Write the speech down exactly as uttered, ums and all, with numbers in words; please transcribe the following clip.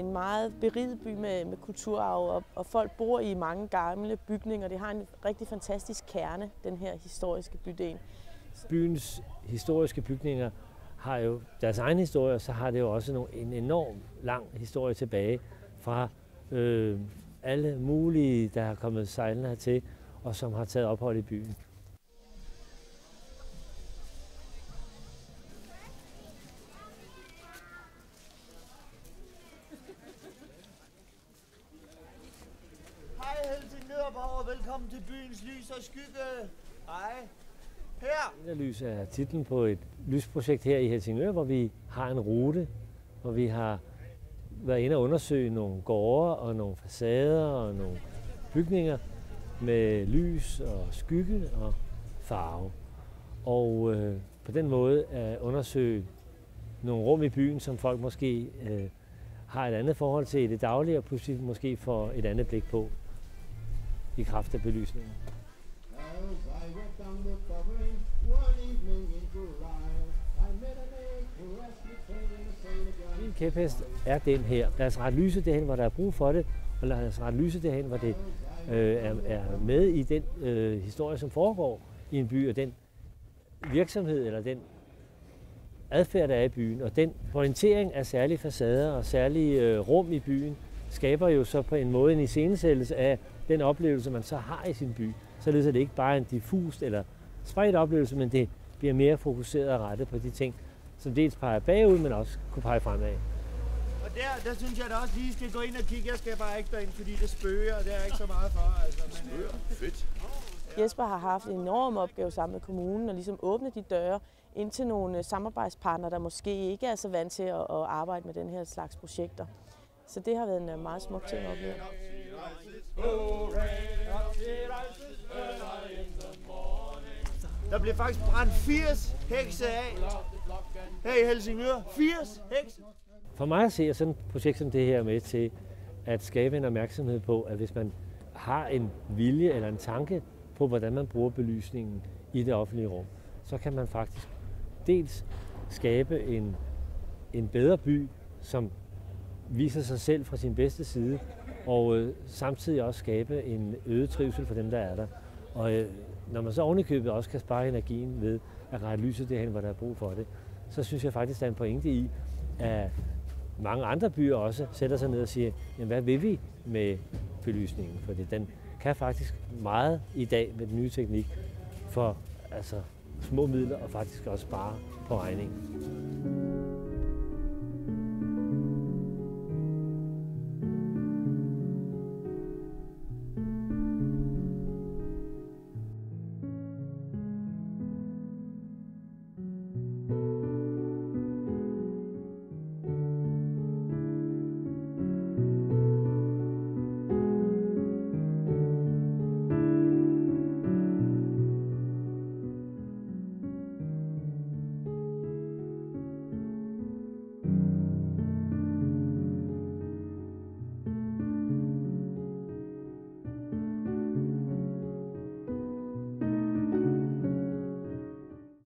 en meget beriget by med, med kulturarv, og, og folk bor i mange gamle bygninger. Det har en rigtig fantastisk kerne, den her historiske bydel. Byens historiske bygninger har jo deres egen historie, og så har det jo også nogle, en enorm lang historie tilbage fra øh, alle mulige, der har kommet sejlende hertil, og som har taget ophold i byen. Hej Helsingør, velkommen til byens lys og skygge. Hej. Her. Lys er titlen på et lysprojekt her i Helsingør, hvor vi har en rute, hvor vi har været inde og undersøge nogle gårde og nogle facader og nogle bygninger med lys og skygge og farve. Og øh, på den måde at undersøge nogle rum i byen, som folk måske øh, har et andet forhold til i det daglige, og pludselig måske får et andet blik på i kraft af belysningen. Min kæphest er den her. Lad os rette lyset derhen, hvor der er brug for det, og lad os rette lyset derhen, hvor det øh, er, er med i den øh, historie, som foregår i en by, og den virksomhed eller den adfærd, der er i byen. Og den orientering af særlige facader og særlige øh, rum i byen skaber jo så på en måde en iscenesættelse af den oplevelse, man så har i sin by. Således er det ikke bare en diffus eller spredt oplevelse, men det bliver mere fokuseret og rettet på de ting, som dels peger bagud, men også kunne pege fremad. Og der, der synes jeg da også lige skal gå ind og kigge. Jeg skal bare ikke derind, fordi det spøger, og det er ikke så meget for. Altså, men, spøger? Fedt. Jesper har haft en enorm opgave sammen med kommunen og ligesom åbne de døre ind til nogle samarbejdspartnere, der måske ikke er så vant til at, at arbejde med den her slags projekter. Så det har været en meget smuk ting at opleve. Der blev faktisk brændt firs hekse af her i Helsingør. firs hekse! For mig at se er sådan et projekt som det her med til at skabe en opmærksomhed på, at hvis man har en vilje eller en tanke på, hvordan man bruger belysningen i det offentlige rum, så kan man faktisk dels skabe en, en bedre by, som viser sig selv fra sin bedste side, og øh, samtidig også skabe en øget trivsel for dem, der er der. Og øh, når man så ovenikøbet også kan spare energien ved at rette lyset derhen, hvor der er brug for det, så synes jeg faktisk, der er en pointe i, at mange andre byer også sætter sig ned og siger, jamen, hvad vil vi med belysningen? Fordi den kan faktisk meget i dag med den nye teknik for altså, små midler og faktisk også spare på regningen.